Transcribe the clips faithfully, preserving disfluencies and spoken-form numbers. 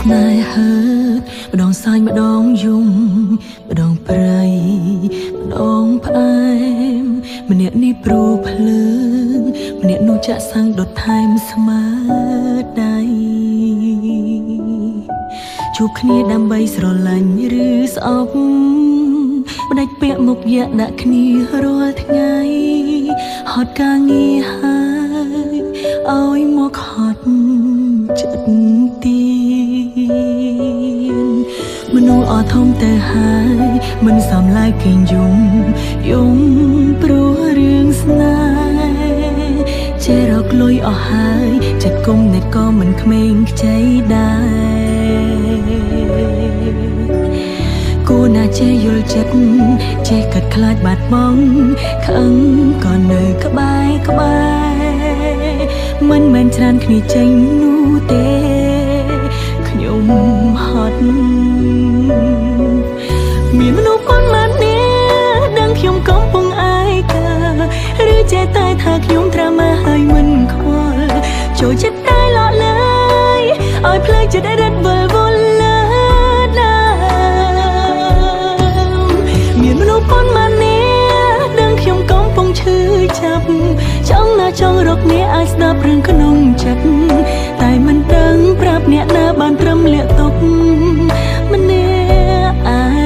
ស្នេហាម្ដងសាយម្ដងយំម្ដងប្រៃម្ដងផ្អែមម្នាក់នេះព្រួភ្លើងម្នាក់នោះចាក់សាំងដុតថែមស្មើដៃជួបគ្នាដើម្បីស្រឡាញ់ឬស្អប់បដិចពាក់មុខយ៉ាក់ដាក់គ្នារាល់ថ្ងៃហត់ការងារហើយឲ្យមកហត់ចិត្តទៀនមនុស្សអត់ធំទៅហើយមិនសមឡាយគេយំយំព្រោះរឿងស្នេហ៍ចេះរកលុយអស់ហើយចិត្តគុំអ្នកក៏មិនក្មេងខ្ចីដែរគូណាចេះយល់ចិត្តចេះកាត់ខ្លាចបាត់បង់ខឹងក៏នៅក្បែរក្បែរមិនមែនច្រើនគ្នាចេញនោះទេខ្ញុំហត់មានមនុស្សប៉ុន្មាននេះដឹងខ្ញុំកំពុងអាយកាឬចេះតែថាខ្ញុំត្រាំមកហើយមិនខ្វល់ចូលចិត្តតែលក់លើយឲ្យភ្លេចចិត្តរត់វិលវល់លើមនុស្សប៉ុន្មាននេះដឹងខ្ញុំកំពុងឈឺចាប់ចង់ណាចង់រកអ្នកអាចស្ដាប់រឿងក្នុងចិត្តតែមិនដឹងប្រាប់អ្នកណាបានត្រឹមលាក់ទុកម្នាក់ឯង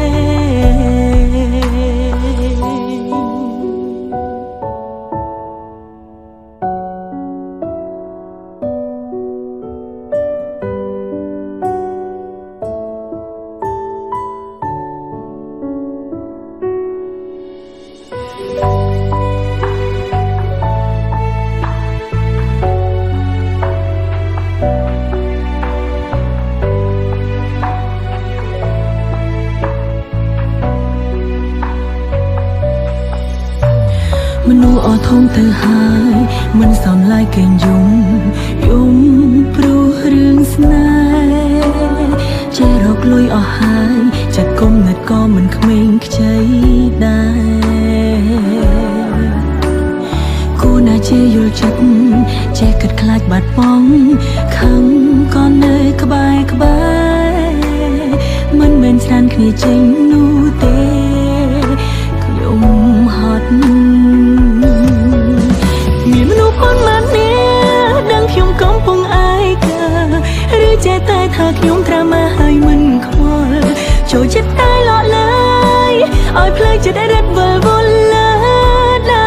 មនុស្សអត់ធំទៅហើយមិនសមឡាយគេយំយំព្រោះរឿងស្នេហ៍ចេះរកលុយអស់ហើយចិត្តគុំណាត់ក៏មិនក្មេងខ្ចីដែរគូណាចេះយល់ចិត្តចេះកាត់ខ្លាចបាត់បង់ខឹងក៏នៅក្បែរក្បែរមិនមែនច្រើនគ្នាចេញនោះទេខ្ញុំហត់មានមនុស្សប៉ុន្មាននេះដឹងខ្ញុំកំពុងអាយកាឬចេះតែថាខ្ញុំត្រាំមកហើយមិនខ្វល់ចូលចិត្តតែលក់លើយឲ្យភ្លេចចិត្តរត់វិលវល់លើដើ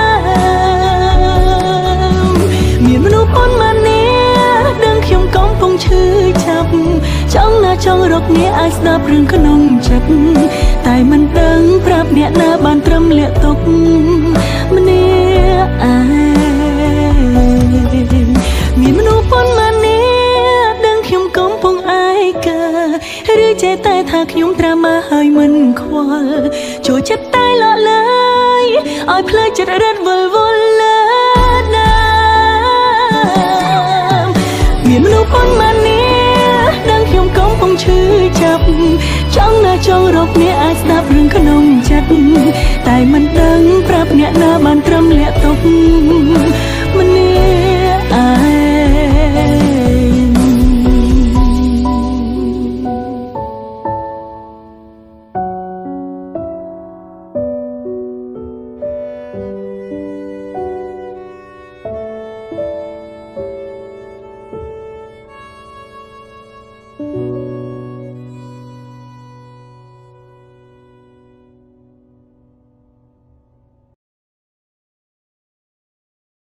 មមានមនុស្សប៉ុន្មាននេះដឹងខ្ញុំកំពុងឈឺចាប់ចង់ណាចង់រកអ្នកអាចស្ដាប់រឿងក្នុងចិត្តតែមិនដឹងប្រាប់អ្នកណាបានត្រឹមលាក់ទុកម្នាក់ឯងមានមនុស្សប៉ុន្មាននេះដឹងខ្ញុំកំពុងអាយកាឬចេះតែថាខ្ញុំត្រាំមកហើយមិនខ្វល់ចូលចិត្តតែលក់លើយឲ្យភ្លេចចិត្តរត់វិលវល់លើដើមមានមនុស្សប៉ុន្មាននេះដឹងខ្ញុំកំពុងឈឺចាប់ចង់ណាចង់រកអ្នកអាចស្ដាប់រឿងក្នុងចិត្តតែមិនដឹងប្រាប់អ្នកណាបានត្រឹមលាក់ទុក